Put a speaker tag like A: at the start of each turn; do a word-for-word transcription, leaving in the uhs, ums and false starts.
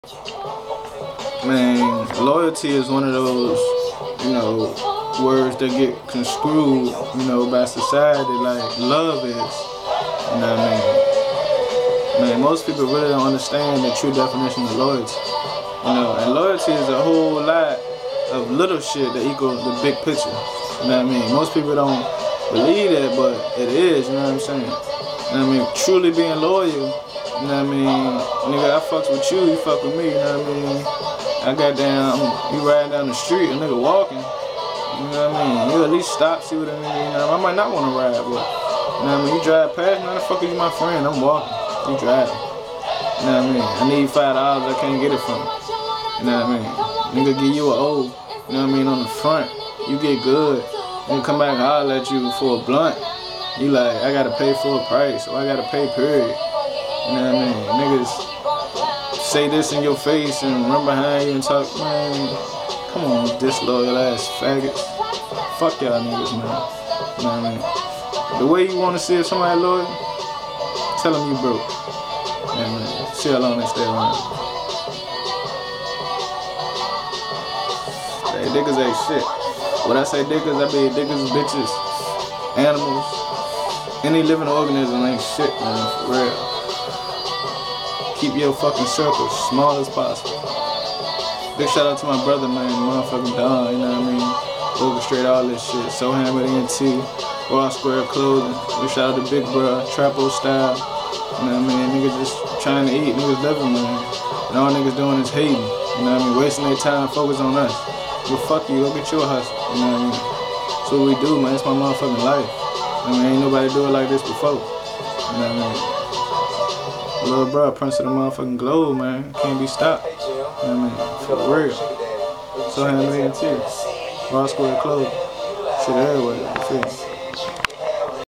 A: Man, loyalty is one of those, you know, words that get construed, you know, by society like love is. You know what I mean? Man, most people really don't understand the true definition of loyalty. You know, and loyalty is a whole lot of little shit that equal the big picture. You know what I mean? Most people don't believe that, but it is, you know what I'm saying? You know what I mean? Truly being loyal, you know what I mean? Nigga, I fucks with you, you fuck with me, you know what I mean? I got down, you riding down the street, a nigga walking, you know what I mean? You at least stop, see what I mean, you know, I might not want to ride, but, you know what I mean? You drive past, man, the fuck is you my friend, I'm walking, you driving. You know what I mean? I need five dollars, I can't get it from you. You know what I mean? Nigga give you an O, you know what I mean, on the front, you get good, nigga come back and holler at you for a blunt. You like, I gotta pay for a price, or I gotta pay period. You know what I mean? Niggas say this in your face and run behind you and talk, man, come on, disloyal ass faggots. Fuck y'all niggas, man. You know what I mean? The way you wanna see if somebody loyal, tell them you broke. You know what I mean? See how long they stay around. Hey, niggas ain't shit. When I say niggas, I mean niggas, bitches, animals, any living organism ain't shit, man, for real. Keep your fucking circle small as possible. Big shout out to my brother, man, motherfucking Don, you know what I mean? Orchestrate all this shit. So Hammer E N T, Raw Square Clothing. Big shout out to Big Bro, Trapo Style. You know what I mean? Niggas just trying to eat, niggas living, man. And all niggas doing is hating. You know what I mean? Wasting their time, focus on us. Well, fuck you, go get your hustle. You know what I mean? That's what we do, man. It's my motherfucking life. I mean, ain't nobody do it like this before. You know what I mean? Little bro, Prince of the motherfucking globe, man. Can't be stopped. You know what I mean? For real. So Hammer E N T. Raw Square Clothing. Shit everywhere. You feel me?